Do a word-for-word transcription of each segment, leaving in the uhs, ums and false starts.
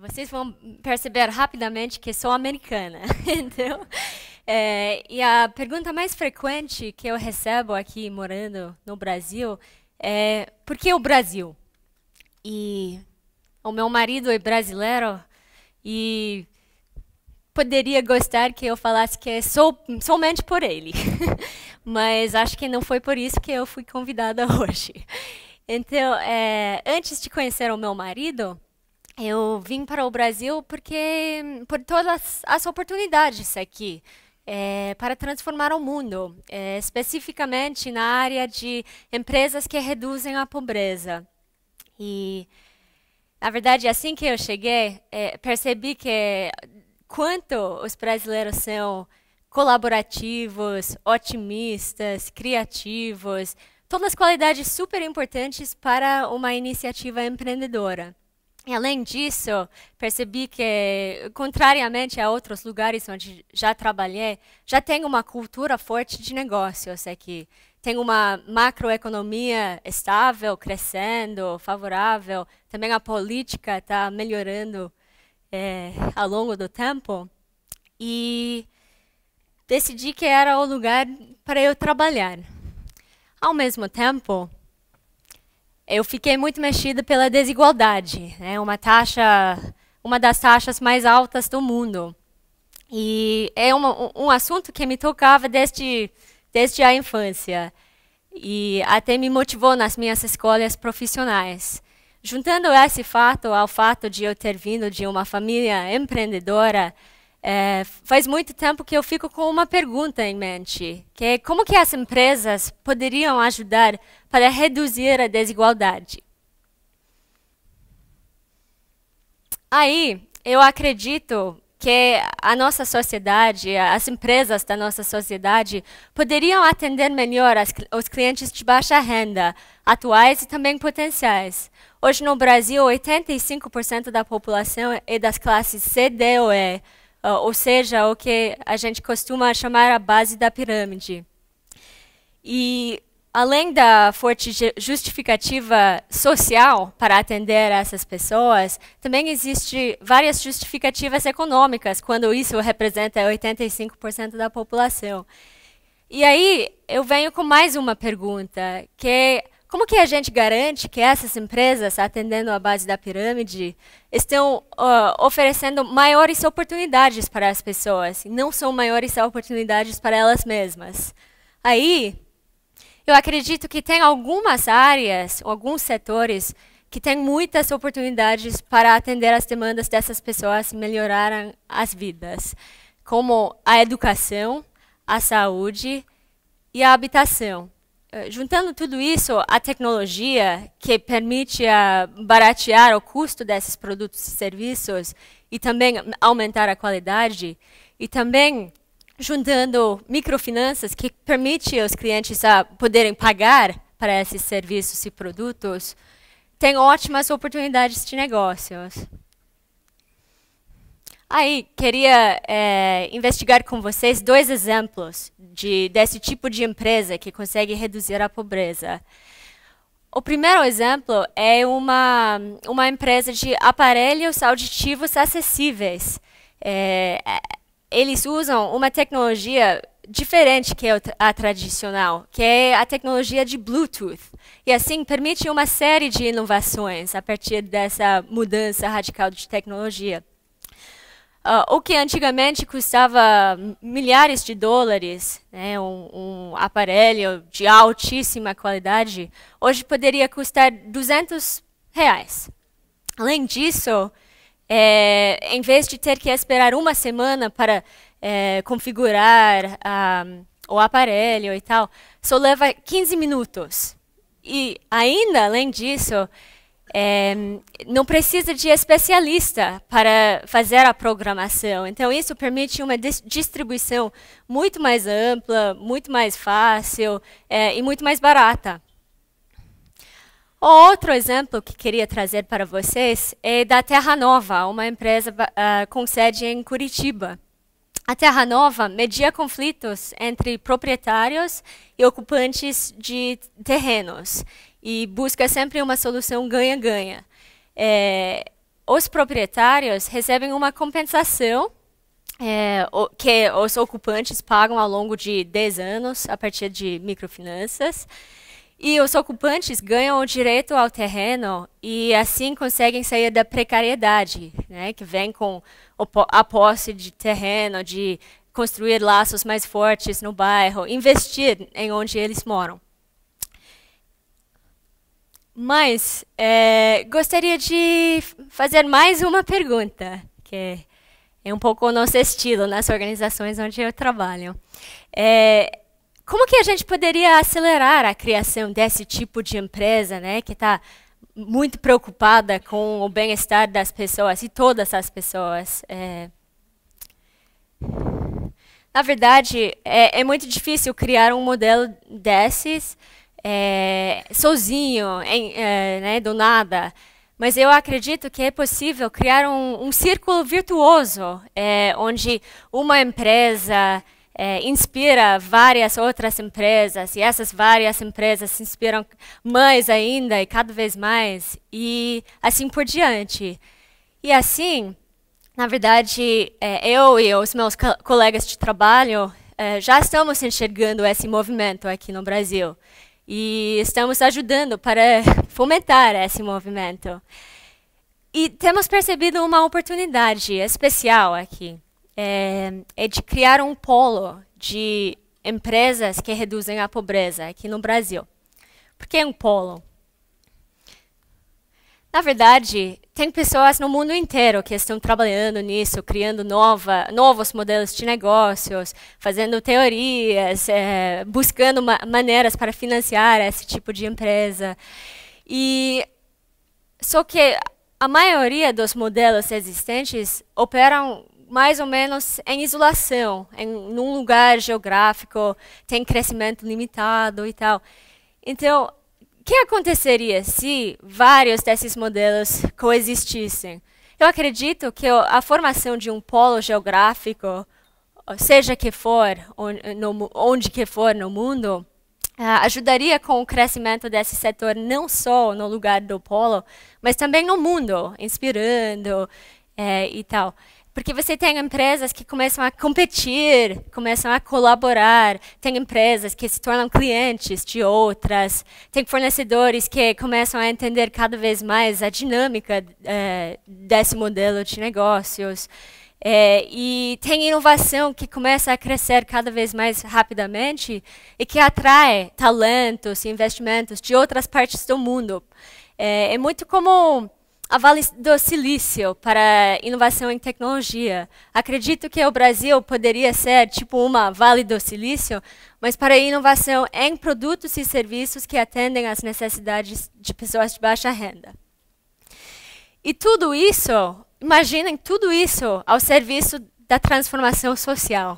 vocês vão perceber rapidamente que sou americana. Então, é, e a pergunta mais frequente que eu recebo aqui morando no Brasil é: por que o Brasil? E o meu marido é brasileiro e poderia gostar que eu falasse que é sou, somente por ele. Mas acho que não foi por isso que eu fui convidada hoje. Então, é, antes de conhecer o meu marido, eu vim para o Brasil porque por todas as oportunidades aqui é, para transformar o mundo, é, especificamente na área de empresas que reduzem a pobreza. E, na verdade, assim que eu cheguei, é, percebi que quanto os brasileiros são colaborativos, otimistas, criativos, todas as qualidades super importantes para uma iniciativa empreendedora. E, além disso, percebi que, contrariamente a outros lugares onde já trabalhei, já tem uma cultura forte de negócios aqui. Tem uma macroeconomia estável, crescendo, favorável. Também a política está melhorando é, ao longo do tempo. E decidi que era o lugar para eu trabalhar. Ao mesmo tempo, eu fiquei muito mexida pela desigualdade, né? Uma taxa, uma das taxas mais altas do mundo. E é uma, um assunto que me tocava desde, desde a infância. E até me motivou nas minhas escolhas profissionais. Juntando esse fato ao fato de eu ter vindo de uma família empreendedora, é, faz muito tempo que eu fico com uma pergunta em mente, que é como que as empresas poderiam ajudar para reduzir a desigualdade. Aí, eu acredito que a nossa sociedade, as empresas da nossa sociedade, poderiam atender melhor as, os clientes de baixa renda, atuais e também potenciais. Hoje no Brasil, oitenta e cinco por cento da população é das classes C, D ou E, ou seja, o que a gente costuma chamar a base da pirâmide. E, além da forte justificativa social para atender essas pessoas, também existem várias justificativas econômicas, quando isso representa oitenta e cinco por cento da população. E aí, eu venho com mais uma pergunta, que é: como que a gente garante que essas empresas, atendendo a base da pirâmide, estão uh, oferecendo maiores oportunidades para as pessoas, e não são maiores oportunidades para elas mesmas? Aí, eu acredito que tem algumas áreas, alguns setores, que têm muitas oportunidades para atender as demandas dessas pessoas e melhorar as vidas, como a educação, a saúde e a habitação. Juntando tudo isso, a tecnologia, que permite a baratear o custo desses produtos e serviços e também aumentar a qualidade, e também juntando microfinanças, que permite aos clientes a poderem pagar para esses serviços e produtos, tem ótimas oportunidades de negócios. Aí, queria é, investigar com vocês dois exemplos de, desse tipo de empresa que consegue reduzir a pobreza. O primeiro exemplo é uma, uma empresa de aparelhos auditivos acessíveis. É, eles usam uma tecnologia diferente que a tradicional, que é a tecnologia de Bluetooth. E assim permite uma série de inovações a partir dessa mudança radical de tecnologia. Uh, o que antigamente custava milhares de dólares, né, um, um aparelho de altíssima qualidade, hoje poderia custar duzentos reais. Além disso, é, em vez de ter que esperar uma semana para é, configurar um, o aparelho e tal, só leva quinze minutos. E ainda, além disso, É, não precisa de especialista para fazer a programação. Então, isso permite uma distribuição muito mais ampla, muito mais fácil é, e muito mais barata. O outro exemplo que queria trazer para vocês é da Terra Nova, uma empresa uh, com sede em Curitiba. A Terra Nova media conflitos entre proprietários e ocupantes de terrenos e busca sempre uma solução ganha-ganha. É, os proprietários recebem uma compensação é, o, que os ocupantes pagam ao longo de dez anos a partir de microfinanças. E os ocupantes ganham o direito ao terreno e assim conseguem sair da precariedade, né, que vem com a posse de terreno, de construir laços mais fortes no bairro, investir em onde eles moram. Mas é, gostaria de fazer mais uma pergunta, que é um pouco o nosso estilo nas organizações onde eu trabalho. É, como que a gente poderia acelerar a criação desse tipo de empresa, né, que está muito preocupada com o bem-estar das pessoas e todas as pessoas? É, na verdade, é, é muito difícil criar um modelo desses é, sozinho, em, é, né, do nada. Mas eu acredito que é possível criar um, um círculo virtuoso, é, onde uma empresa é, inspira várias outras empresas, e essas várias empresas se inspiram mais ainda, e cada vez mais, e assim por diante. E assim, na verdade, é, eu e os meus co colegas de trabalho é, já estamos enxergando esse movimento aqui no Brasil. E estamos ajudando para fomentar esse movimento. E temos percebido uma oportunidade especial aqui, é, é de criar um polo de empresas que reduzem a pobreza aqui no Brasil. Por que um polo? Na verdade, tem pessoas no mundo inteiro que estão trabalhando nisso, criando nova, novos modelos de negócios, fazendo teorias, é, buscando ma maneiras para financiar esse tipo de empresa. E só que a maioria dos modelos existentes operam mais ou menos em isolação, em um lugar geográfico, tem crescimento limitado e tal. Então, o que aconteceria se vários desses modelos coexistissem? Eu acredito que a formação de um polo geográfico, seja que for, onde que for no mundo, ajudaria com o crescimento desse setor não só no lugar do polo, mas também no mundo, inspirando é, e tal. Porque você tem empresas que começam a competir, começam a colaborar, tem empresas que se tornam clientes de outras, tem fornecedores que começam a entender cada vez mais a dinâmica é, desse modelo de negócios. É, e tem inovação que começa a crescer cada vez mais rapidamente e que atrai talentos e investimentos de outras partes do mundo. É, é muito como a Vale do Silício para inovação em tecnologia. Acredito que o Brasil poderia ser tipo uma Vale do Silício, mas para inovação em produtos e serviços que atendem às necessidades de pessoas de baixa renda. E tudo isso, imaginem tudo isso ao serviço da transformação social.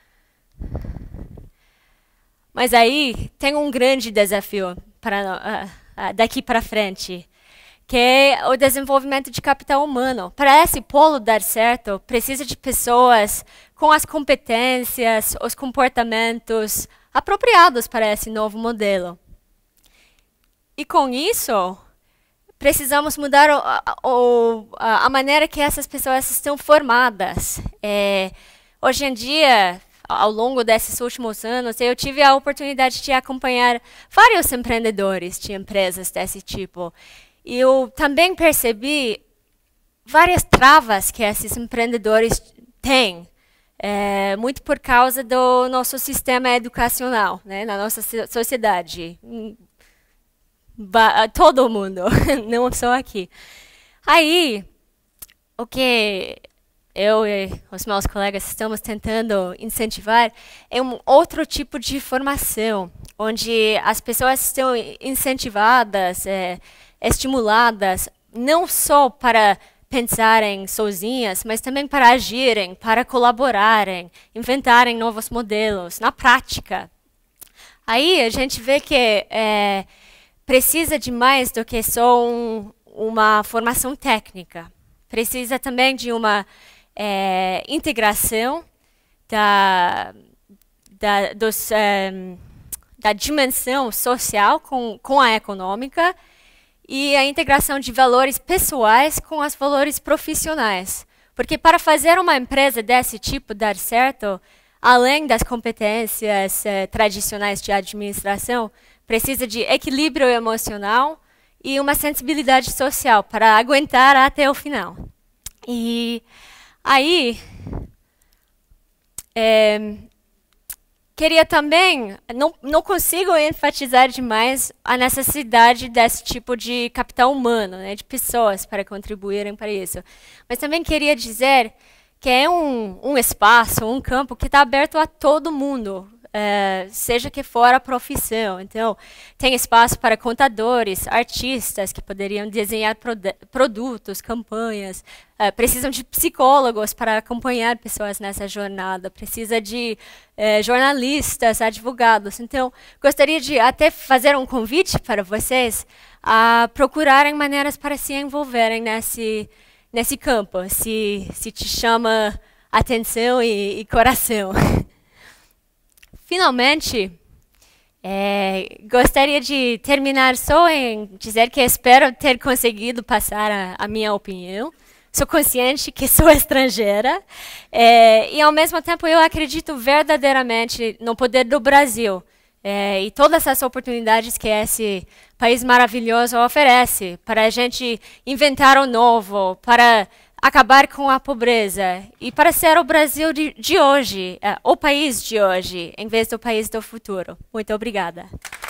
Mas aí tem um grande desafio para, uh, uh, daqui para frente, que é o desenvolvimento de capital humano. Para esse polo dar certo, precisa de pessoas com as competências, os comportamentos apropriados para esse novo modelo. E com isso, precisamos mudar o, o, a maneira que essas pessoas estão formadas. É, hoje em dia, ao longo desses últimos anos, eu tive a oportunidade de acompanhar vários empreendedores de empresas desse tipo. E eu também percebi várias travas que esses empreendedores têm, é, muito por causa do nosso sistema educacional, né, na nossa sociedade. Ba todo mundo, não só aqui. Aí, o que eu e os meus colegas estamos tentando incentivar é um outro tipo de formação, onde as pessoas estão incentivadas, é, estimuladas, não só para pensarem sozinhas, mas também para agirem, para colaborarem, inventarem novos modelos, na prática. Aí a gente vê que é, precisa de mais do que só um, uma formação técnica. Precisa também de uma é, integração da, da, dos, é, da dimensão social com, com a econômica, e a integração de valores pessoais com os valores profissionais. Porque para fazer uma empresa desse tipo dar certo, além das competências eh, tradicionais de administração, precisa de equilíbrio emocional e uma sensibilidade social para aguentar até o final. E aí, é, queria também, não, não consigo enfatizar demais a necessidade desse tipo de capital humano, né, de pessoas para contribuírem para isso. Mas também queria dizer que é um, um espaço, um campo que está aberto a todo mundo, é, seja que for a profissão. Então, tem espaço para contadores, artistas que poderiam desenhar produtos, campanhas, é, precisam de psicólogos para acompanhar pessoas nessa jornada, precisa de é, jornalistas, advogados. Então, gostaria de até fazer um convite para vocês a procurarem maneiras para se envolverem nesse, nesse campo, se, se te chama atenção e, e coração. Finalmente, é, gostaria de terminar só em dizer que espero ter conseguido passar a, a minha opinião. Sou consciente que sou estrangeira é, e, ao mesmo tempo, eu acredito verdadeiramente no poder do Brasil é, e todas as oportunidades que esse país maravilhoso oferece para a gente inventar o novo, para acabar com a pobreza e para ser o Brasil de, de hoje, é, o país de hoje, em vez do país do futuro. Muito obrigada.